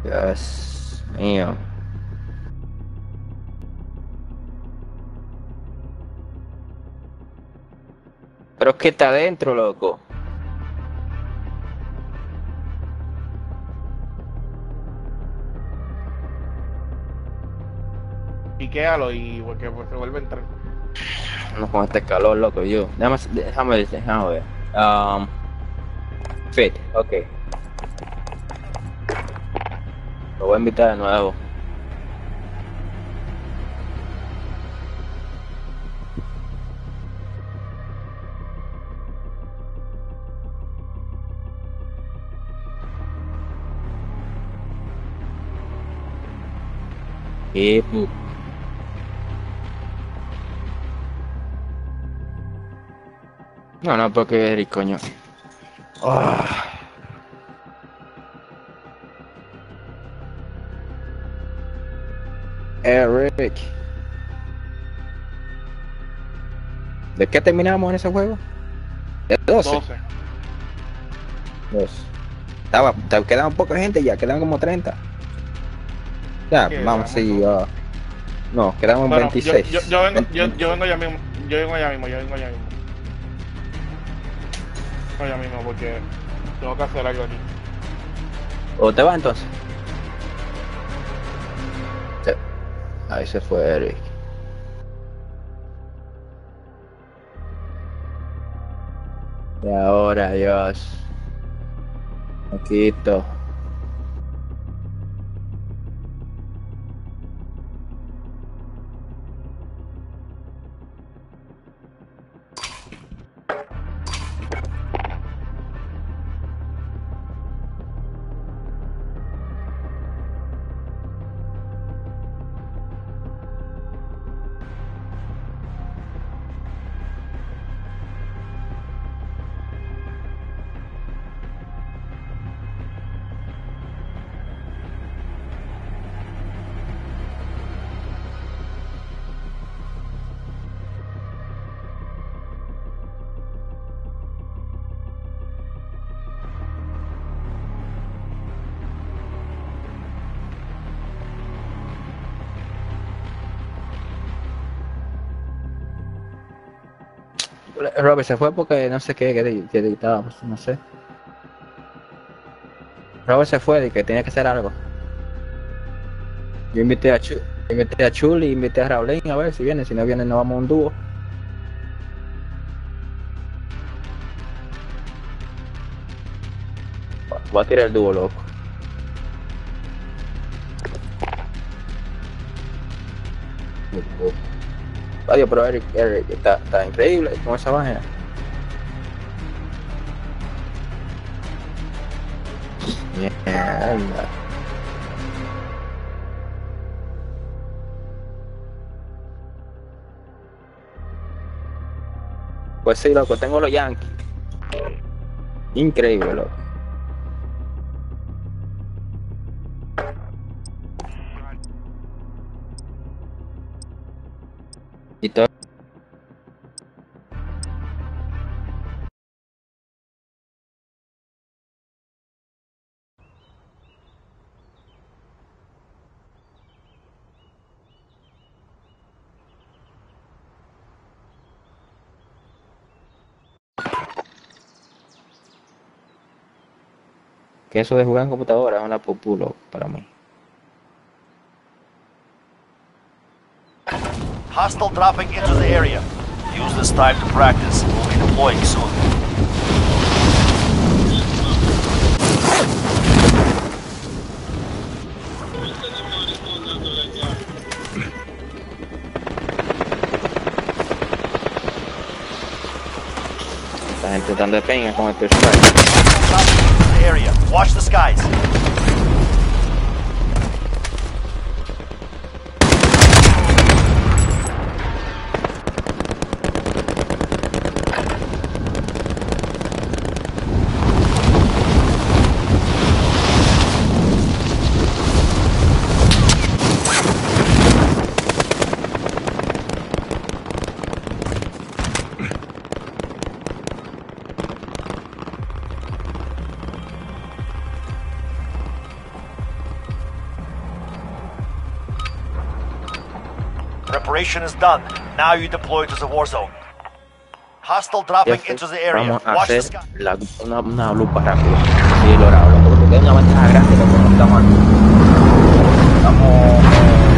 Dios mío. Pero es que está adentro, loco. Piquéalo y porque pues, se vuelve a entrar. No con este calor, loco, yo. Déjame ver. Um, Fit, ok. Lo voy a invitar de nuevo. Y, no, no, porque Eric, coño. Ah, Eric. ¿De qué terminamos en ese juego? De 12. 12. Dos. Quedaban poca gente ya, quedan como 30. Ya, Que vamos, veamos sí, entonces. no, quedamos Bueno, yo, 26. yo, yo vengo, 20, yo 26. vengo ya mismo. Vengo ya mismo porque tengo que hacer algo aquí. ¿O te va entonces? Sí. Ahí se fue Eric. Y ahora, Dios. Poquito. Robert se fue porque no sé qué, que editábamos, no sé. Robert se fue y que tenía que hacer algo. Yo invité a Chuli, invité a Raulín a ver si viene, si no viene no vamos a un dúo. Voy a tirar el dúo, loco. Adiós, pero Eric está increíble con esa vaina. Mierda. Pues sí, loco, tengo los Yankees. Increíble, loco. Y todo. Que eso de jugar en computadora es una populo para mí. Hostile dropping into the area. Use this time to practice. We'll be deploying soon. Esta gente tan de peña con este strike. Dropping into the area. Watch the skies. operation is done. Now you deploy to the war zone. Hostile dropping into the area. Vamos a Watch the hacer sky. una lupa rápida. Sí, logrado, loco, porque hay una ventaja grande, loco, no estamos aquí. Estamos...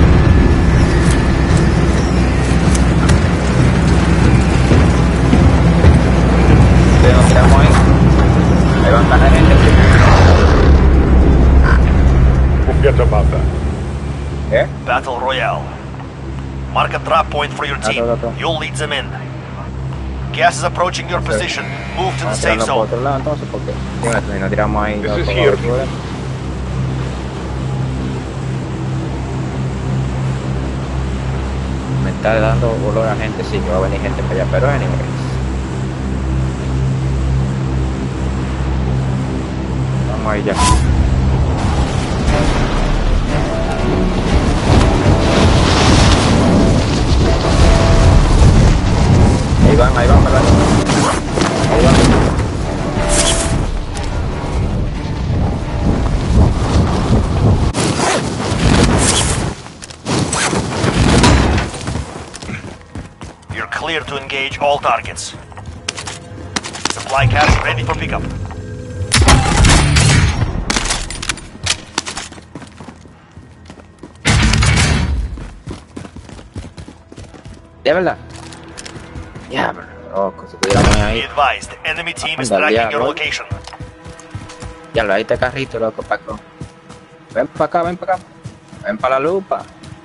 nos tiramos ahí. Ahí van a ganar gente. Forget about that. ¿Eh? Battle Royale. Mark a drop point for your team. You'll lead them in. Gas is approaching your position. Move to the Vamos safe tirando por zone. otro lado entonces, porque si nos tiramos ahí... This loco, is here. me está dando olor a gente, sí, que va a venir gente para allá, pero anyways. Vamos ahí ya. Ahí van, ¿verdad? Ahí van. You're clear to engage all targets. Supply cache ready for pickup. ¿De verdad? Ya, loco, si pudiéramos Be ahí. advised, enemy team is Anda, tracking your diablo. location. Ya lo ahí este carrito, loco, Paco. Ven para acá, ven para acá. Ven para la lupa.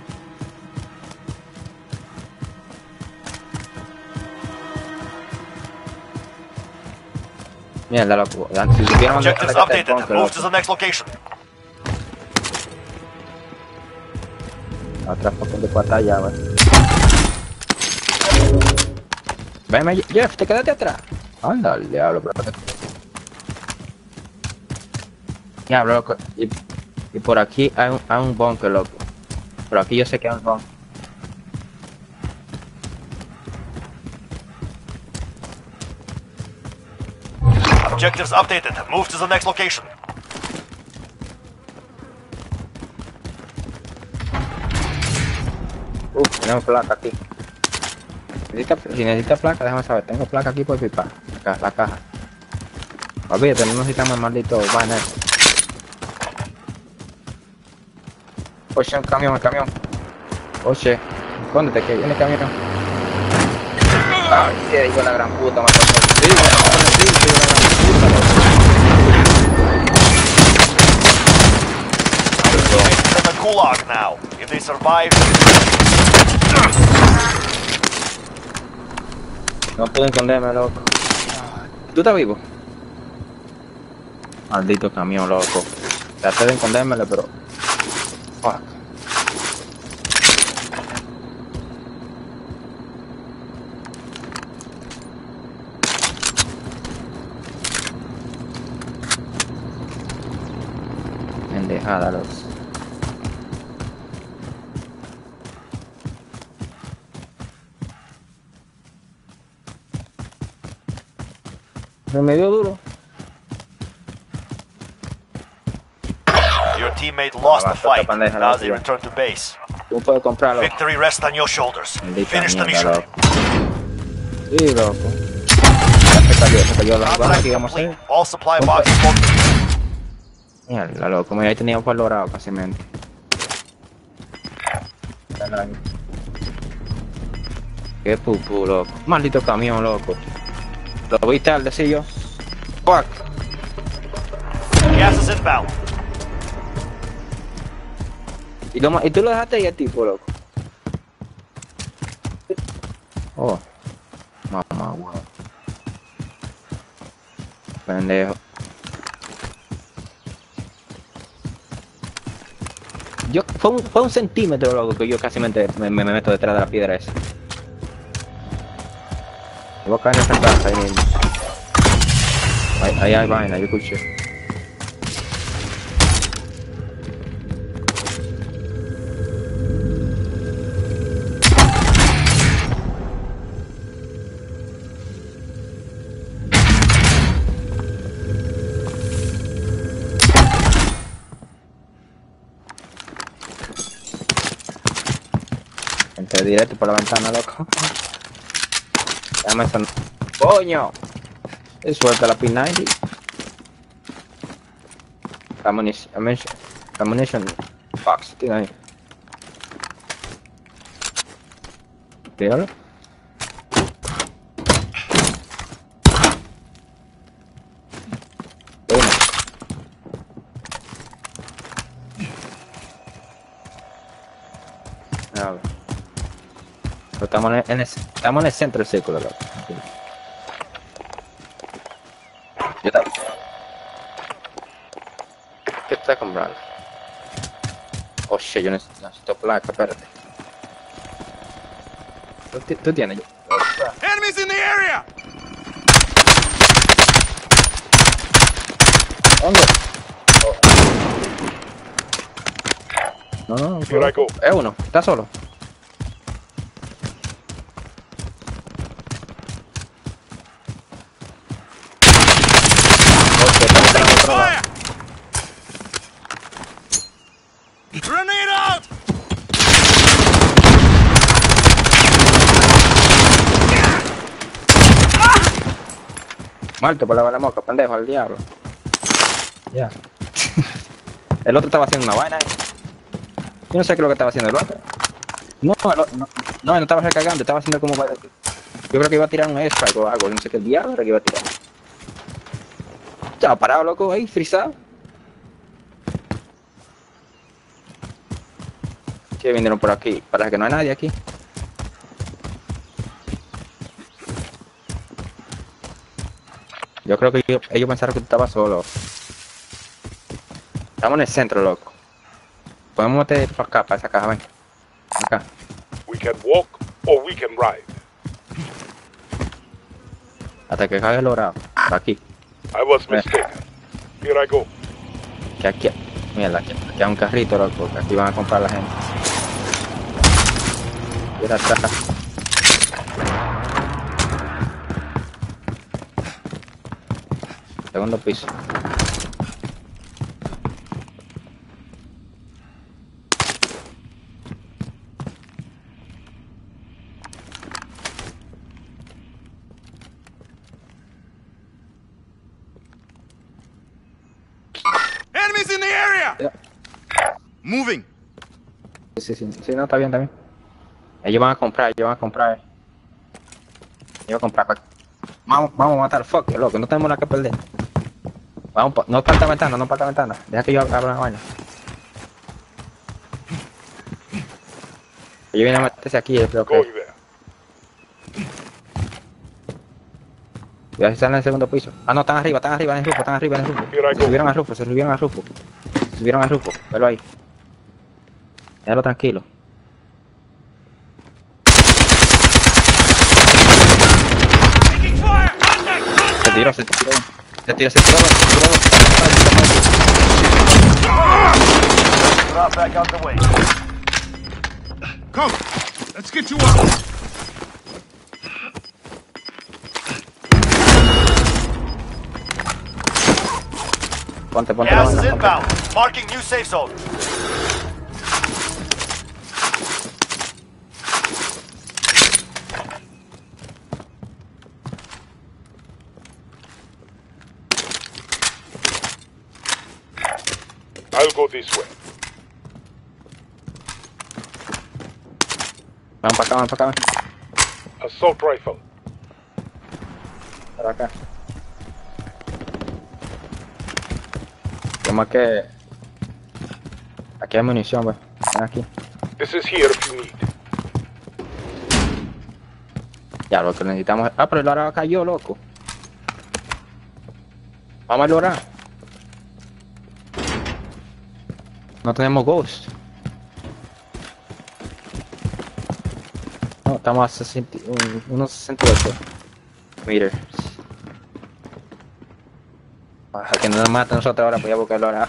Mierda, loco. Si supiéramos Objectives updated. Move to the next location. Otra poco de batalla, wey. Venme, Jeff, te quedaste atrás. Anda, el diablo, pero... Diablo, loco. Y por aquí hay un bunker, loco. Por aquí yo sé que hay un bunker. Objectives updated. Move to the next location. Tenemos placa aquí. Si necesita placa, déjame saber. Tengo placa aquí por pipa. Acá, la caja. Olvídate, no necesitamos el maldito banner. Oye, un camión, el camión. Oye, escóndete que viene el camión. Ay, sí, hijo de la gran puta, mató. Sí, hijo de la gran puta, They're in the gulag now. If they survive, no puedo esconderme, loco. ¿Tú estás vivo? Maldito camión, loco. Traté de escondérmelo, pero... Fuck. Pendejada, loco. Me dio duro. your teammate lost the fight. Now they return to base. Tú puedes comprarlo. Victory rests on your shoulders. Maldita Finish the mierda, mission. loco. Sí, loco. Ya se cayó la bala Contract que íbamos a complete. hacer. All supply boxes located. Mierda, loco, mira, ahí teníamos valorado casi mente. Qué pupú, loco. Maldito camión, loco. Lo viste al decir yo. Fuck. Gas is inbound. Y tú lo dejaste ahí a tipo, loco. Oh. Mamá, wow. Pendejo. Fue un centímetro, loco, que yo casi me meto detrás de la piedra esa. Voy a caer en esa casa ahí mismo. Ahí hay vaina, yo escuché. Vete directo por la ventana, loco. Dame esa... ¡Coño! Suelta la P90. Ammunition box, tiene ahí. Tíralo. A ver. Estamos en el centro del círculo, loco. Yo también. ¿Qué está comprando? Oh shit, yo necesito placa, espérate. ¿Tú tienes? Enemies in the area! ¿Dónde? Oh. No, Here I go. es uno, está solo. Fire! Grenade out! Muerto por la bala moca, pendejo, al diablo. Ya. El otro estaba haciendo una vaina ahí. Yo no sé qué es lo que estaba haciendo el otro. No estaba recargando, estaba haciendo como... Yo creo que iba a tirar un airstrike o algo, no sé qué diablo era que iba a tirar. Estaba parado, loco, ahí, frisado. Que vinieron por aquí, parece que no hay nadie aquí. Yo creo que ellos pensaron que tú estabas solo. Estamos en el centro, loco. Podemos meter para acá, para esa caja, ven. Acá. We can walk or we can ride. Hasta que caiga el logrado. Aquí. I was mistaken. Here I go. Que aquí. Mira, aquí hay un carrito, loco. Que aquí van a comprar la gente. Mira atrás. Segundo piso. Enemies in the area! Ya. Moving. Sí, no, está bien, está bien. Ellos van a comprar, Ellos van a comprar. Vamos a matar, fuck, loco, no tenemos nada que perder. Vamos, no falta ventana. Deja que yo abra la vaina. Ellos vienen a meterse aquí, creo que. Going there. Ya están en el segundo piso. Ah, no, están arriba en el rufo, Here I Se go. subieron al rufo. Velo ahí. Déjalo tranquilo. Taking fire! Contact! Se tiró. Drop back out the way. Come, let's get you up. Ponte la Gas is vaina, ponte. inbound. Marking new safe zone. I'll go this way. Vamos para acá, Assault rifle. Para acá. Como que... Aquí hay munición, pues. Ven aquí. This is here if you need. Ya, lo que necesitamos... Ah, pero el lora cayó, loco. Vamos a lograr. No tenemos ghost. No, estamos a unos 68 meters. A que no nos mate a nosotros ahora, voy a buscarlo ahora.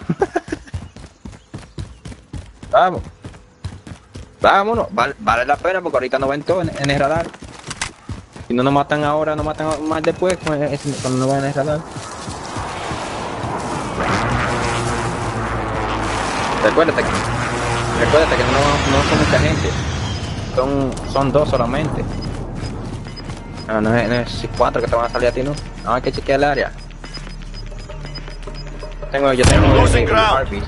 Vamos. Vámonos. Vale la pena porque ahorita no ven todo en el radar. Si no nos matan ahora, nos matan más después cuando no van en el radar. Recuérdate que no son mucha gente. Son dos solamente. No es 4 que te van a salir a ti, ¿no? No, hay que chequear el área. Yo tengo Losing ground. Arby's.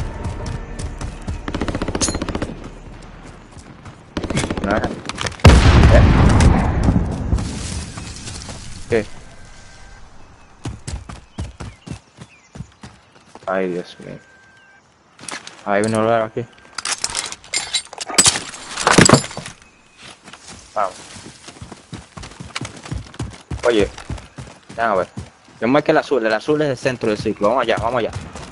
¿Qué? Ay, Dios mío. Ahí viene un lugar aquí. Vamos. Oye, déjame ver. Yo marqué el azul es el centro del ciclo. Vamos allá, vamos allá.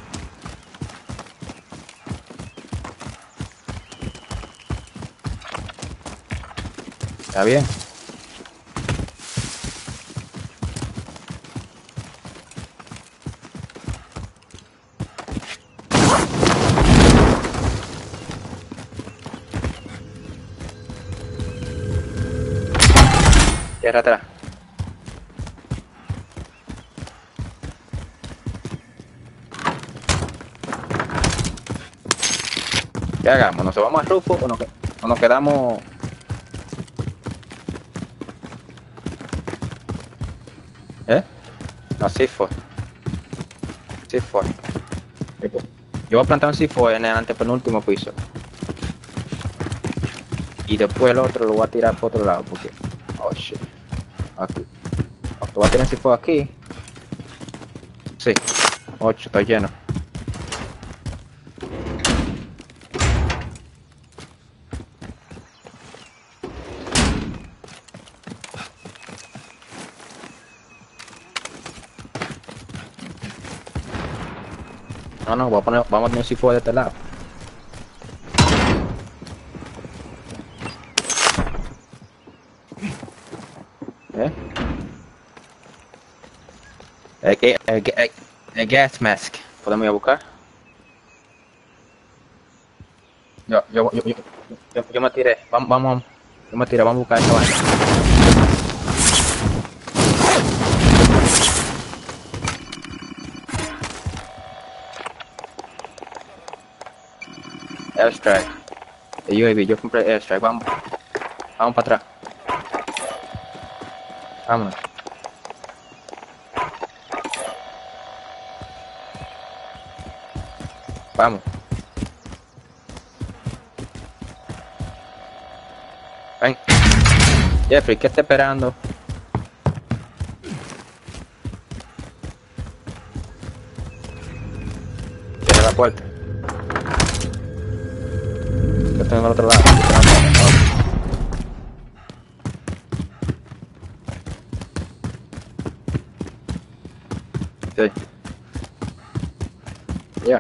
¿Está bien? Tierra atrás. ¿Qué hagamos? ¿Nos vamos al rufo o nos quedamos? No, C4. C4. Yo voy a plantar un C4 en el antepenúltimo piso. Y después el otro lo voy a tirar por otro lado porque... Oh shit. Aquí. Lo voy a tirar el C4 aquí. Sí. 8, está lleno. No, vamos a poner un C4 de este lado. El gas mask. ¿Podemos ir a buscar? Yo me tiré. Vamos. Yo me tiré, vamos a buscar esa vaina. Airstrike. El UAV, yo compré Airstrike, vamos para atrás. Vámonos. Vamos. Ven. Jeffrey, ¿qué está esperando? Cierra la puerta. Yo estoy en el otro lado. Sí. Ya.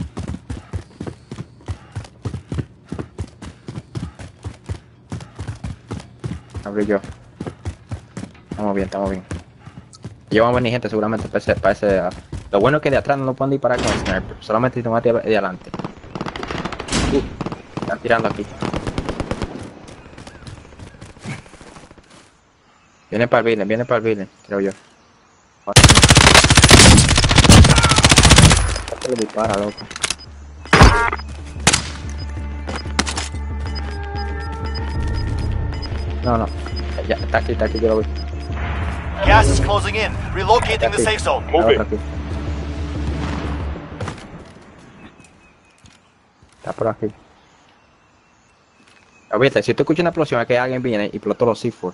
Abrí yo. Estamos bien. Y vamos a venir gente seguramente para ese. Lo bueno es que de atrás no lo pueden disparar con el sniper. Solamente si mate de adelante. Están tirando aquí. Viene para el building, creo yo. ¿Qué le dispara, loco? No. Ya, está aquí, yo lo vi. Gas is closing in. Relocating the safe zone. Move it. Está por aquí. Ahorita, si tú escuchas una explosión, es que alguien viene y explotó los C4.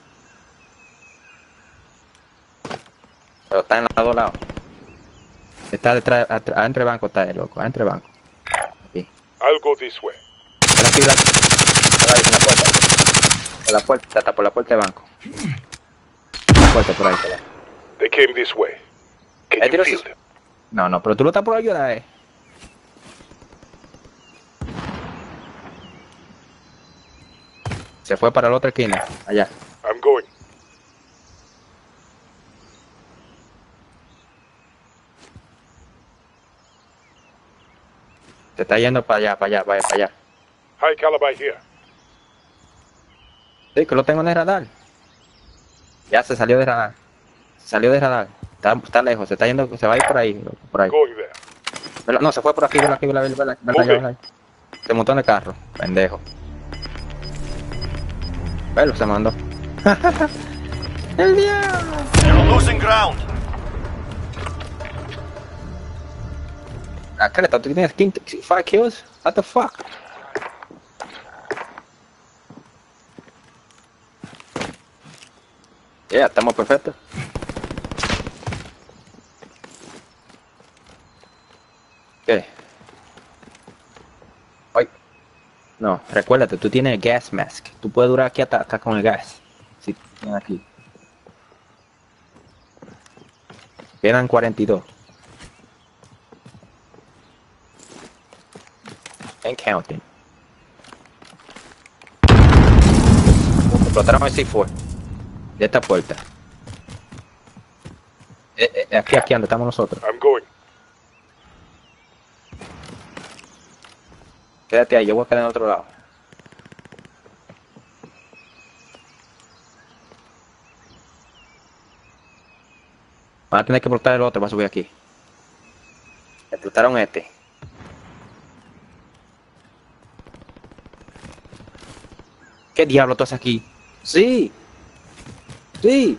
Pero está en los dos lados. Está detrás, adentro del banco está el loco, adentro del banco. Aquí. I'll go this way. Está aquí, está ahí, en la puerta. Por la puerta, está por la puerta del banco. La puerta por ahí, por ahí. They came this way. Can you feel them? No, pero tú lo estás por ayudar, Se fue para la otra esquina, allá. I'm going. Se está yendo para allá. High caliber here. Sí, que lo tengo en el radar. Ya se salió de radar. Está lejos, se va a ir por ahí. Going there. No, se fue por aquí, vela allá. Se montó en el carro, pendejo. Velo, se mandó. El diablo. You're losing ground. Ah, Creta, tú tienes 5 kills? What the fuck? Ya, estamos perfectos. ¿Qué? Ay. No, recuérdate, tú tienes gas mask. Tú puedes durar aquí hasta con el gas. Si tienes aquí. Quedan 42. And counting. Explotaron el C4 de esta puerta. Aquí donde estamos nosotros. I'm going. Quédate ahí, yo voy a quedar en otro lado. Van a tener que explotar el otro para subir aquí. Explotaron este. ¿Qué diablo tú haces aquí? Sí. Sí.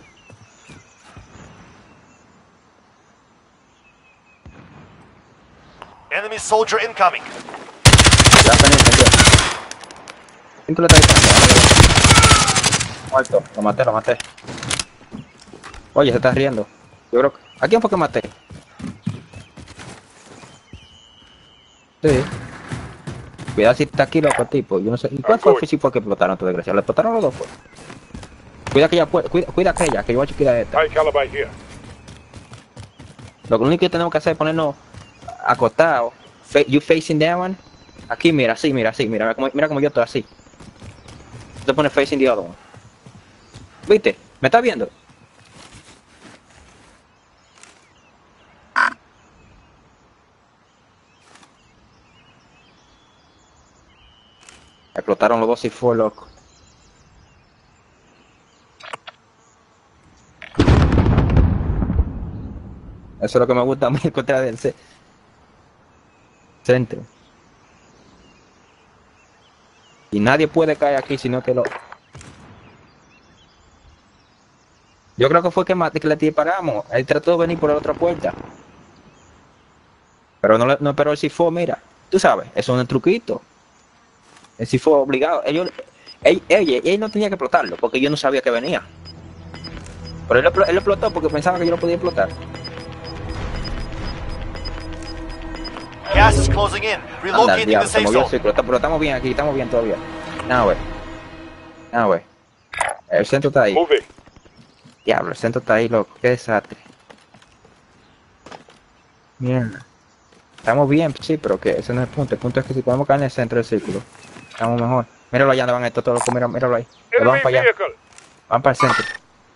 Enemy soldier incoming. Ya pendiente, tío. ¿Quién tú le estás disparando? Muerto. Lo maté. Oye, se está riendo. Yo creo que... ¿A quién fue que maté? Sí. Cuidado si está aquí loco, tipo. Yo no sé. ¿Y cuál fue el fue que explotaron, tu desgracia? ¿Le explotaron los dos, pues? Cuida aquella, cuida aquella, que yo voy a cuidar esta. High caliber here. Lo único que tenemos que hacer es ponernos acostados. You facing down. Aquí, mira, así, mira como yo estoy así. Tú te pones facing the other one. ¿Viste? ¿Me estás viendo? Explotaron los dos y fue loco. Eso es lo que me gusta a mí encontrar del centro. Y nadie puede caer aquí sino que lo... Yo creo que fue que le disparamos. Él trató de venir por la otra puerta. Pero no esperó el C4, mira. Tú sabes, eso es un truquito. El C4 obligado. Él no tenía que explotarlo porque yo no sabía que venía. Pero él lo explotó porque pensaba que yo lo podía explotar. Gas is closing in. Relocating the safe zone. Pero estamos bien aquí, estamos bien todavía. No, güey. El centro está ahí. Moving. Diablo, el centro está ahí, loco. Qué desastre. Mierda. Estamos bien, sí, pero que ese no es el punto. El punto es que si podemos caer en el centro del círculo, estamos mejor. Míralo allá donde van estos todos locos, míralo ahí. Van para allá. Vehicle. Van para el centro.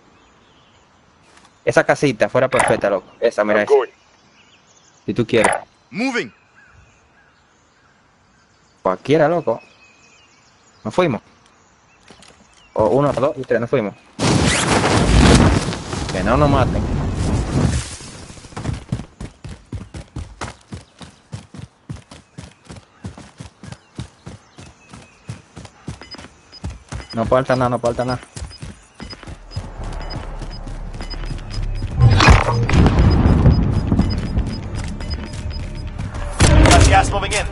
Esa casita fuera perfecta, loco. Esa, mira I'm esa. going. Si tú quieres. Moving. Cualquiera, loco. Nos fuimos. O 1, 2 y 3, nos fuimos. Que no nos maten. No falta nada. Gas moving in.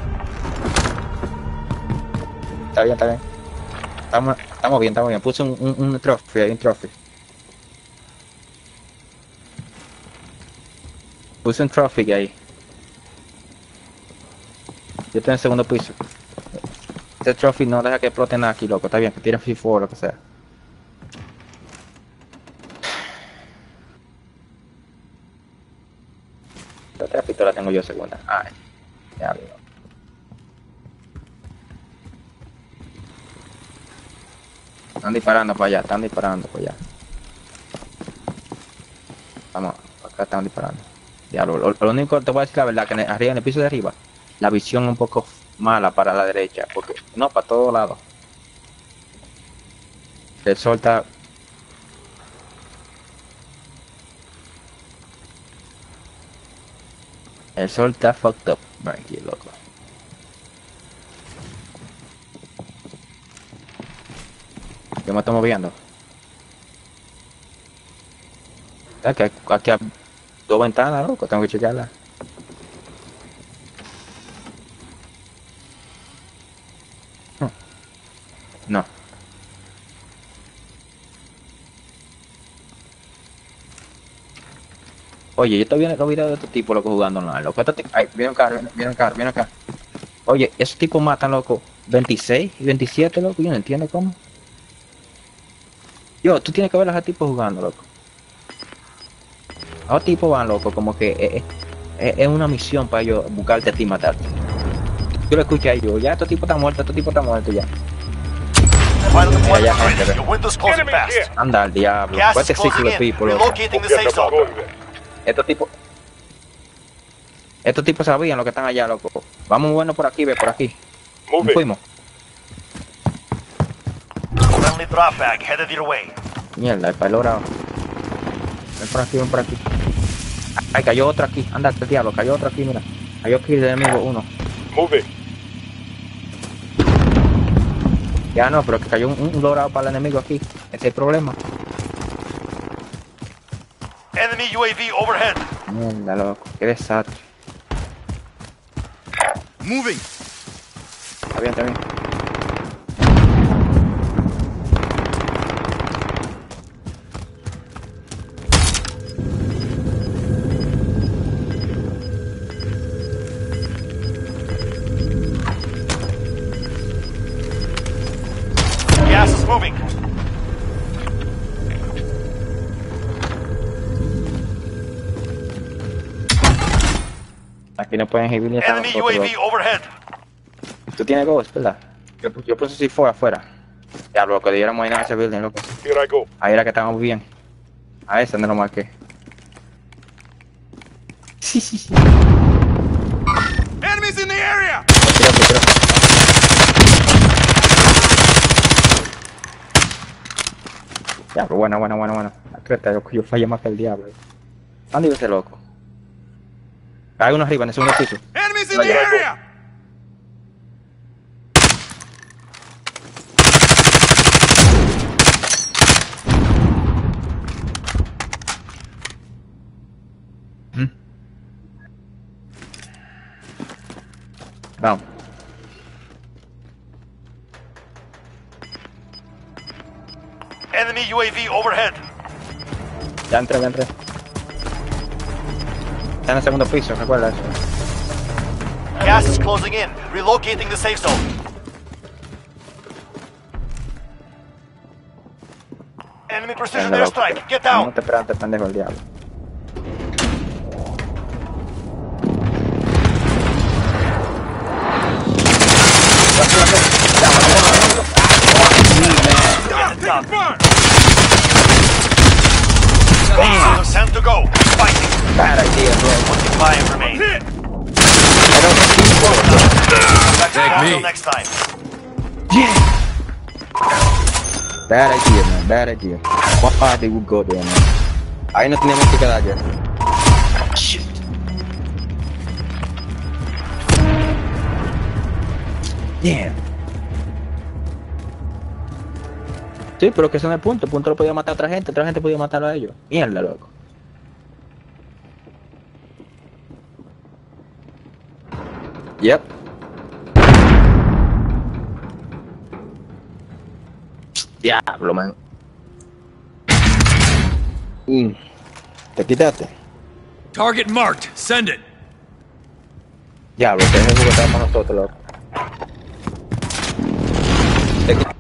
Está bien. Estamos bien. Puse un trophy, hay un trophy. Puse un trophy ahí. Yo estoy en el segundo piso. Este trophy no deja que explote nada aquí, loco. Está bien, que tire free o lo que sea. La otra pistola tengo yo segunda. Ay, ya veo. Están disparando para allá. Vamos, acá están disparando. Diablo, lo único que te voy a decir la verdad, que arriba, en el piso de arriba, la visión es un poco mala para la derecha, porque no, para todos lados. El sol está... El sol está fucked up, aquí, loco. Yo me estoy moviendo. Es que aquí hay 2 ventanas, loco, tengo que chequearlas. No. Oye, yo estoy viendo los videos de estos tipos, loco, jugando online, loco. Ay, viene un carro, viene un carro, viene acá. Oye, esos tipos matan, loco, 26 y 27, loco, yo no entiendo cómo. Tú tienes que ver a esos tipos jugando, loco. A los tipos van, loco, como que es una misión para ellos buscarte a ti y matarte. Yo lo escuché a ellos, ya estos tipos están muertos ya. Mira, ya gente, ve. Anda al diablo, este ciclo de people, loco. Estos tipos sabían lo que están allá, loco. Vamos bueno por aquí, ve, por aquí. Nos fuimos. Friendly drop bag headed your way. Mierda, el palo dorado. Ven por aquí, ven por aquí. Ay, cayó otro aquí. Anda, el diablo, cayó otro aquí, mira. Cayó aquí el enemigo, uno. Move it. Ya no, pero que cayó un dorado para el enemigo aquí. Ese es el problema. Enemy UAV overhead. Mierda, loco. Qué desastre. Moving. Está bien, está bien. Gas is moving. Aquí no pueden ir Enemy UAV overhead. Tú tienes ghost, ¿verdad? Yo puse si fue afuera. Ya, loco, diéramos ahí en ese building, loco. Here I go. Ahí era que estábamos bien. A ese no lo marqué. Sí. Enemies in the area. Creo. Diablo, bueno. La creta, loco, yo fallé más que el diablo. ¿Dónde iba ese loco? Hay uno arriba, en el segundo piso. Enemies in the area. Vamos. Enemy UAV overhead. Ya entré. Está en el segundo piso, recuerda eso. Gas is closing in. Relocating the safe zone. Enemy precision airstrike. Get down. No te esperas, te pendejo el diablo. Damn. Time to go. Fighting. Bad idea, bro. 45 remain. Until next time. Bad idea, man. Bad idea. Why they would go there, man? Ahí no teníamos que quedar ya. Shit. Damn. Sí, pero que ese no es el punto. El punto lo podía matar a otra gente podía matarlo a ellos. Mierda, loco. Yep. Diablo, man. ¿Te quitaste? Target marked. Send it. Diablo, este es el juego que está para nosotros, loco.